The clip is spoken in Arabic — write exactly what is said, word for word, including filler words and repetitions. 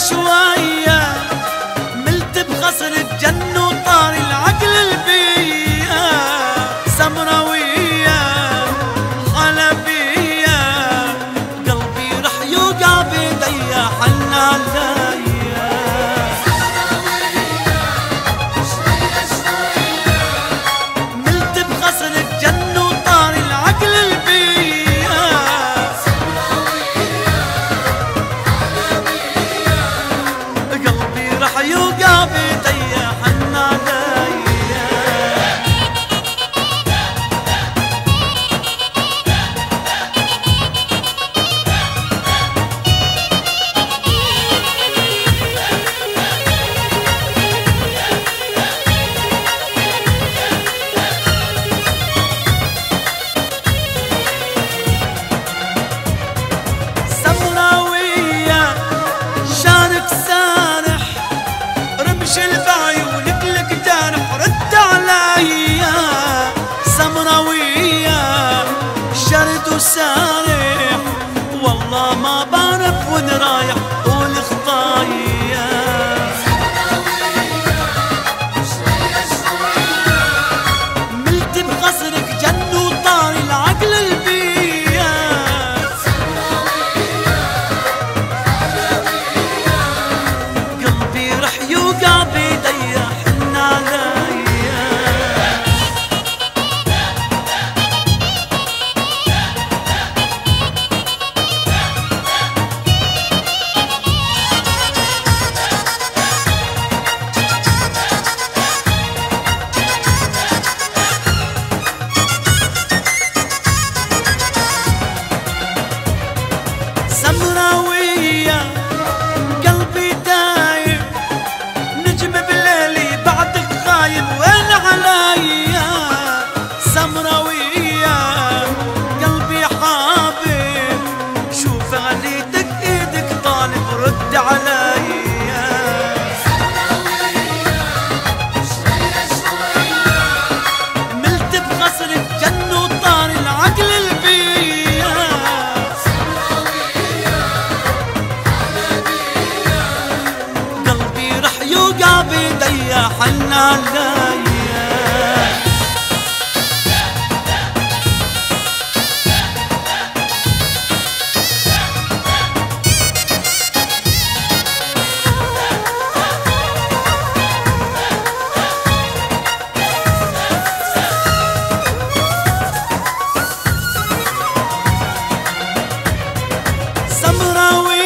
شوية ملت بخصرك جن وطار العقل البيئة سمراوية حلبية قلبي رح يوقع بيديا حنا عليا ملت بخصرك جن وطار العقل البيئة قلبي رح يوقع بيديا حنا عليا سمراوية شارك سارح رمش بعيونك لك جارح رد عليا سمراوية شرد وسارح والله ما بعرف وين رايح قول خطايا ملت بقصرك جن وطار العقل البيئة قلبي رح يوقع بيديا حن عليا سمراوية قلبي دايب نجم بليلي بعدك غايب وين عليا سمراوية قلبي حابب شوف عليتك ايدك طالب رد عليا ملت بخصرك جن وطار العقل البيئة قلبي رح يوقع بيديا حن عليا سمراوية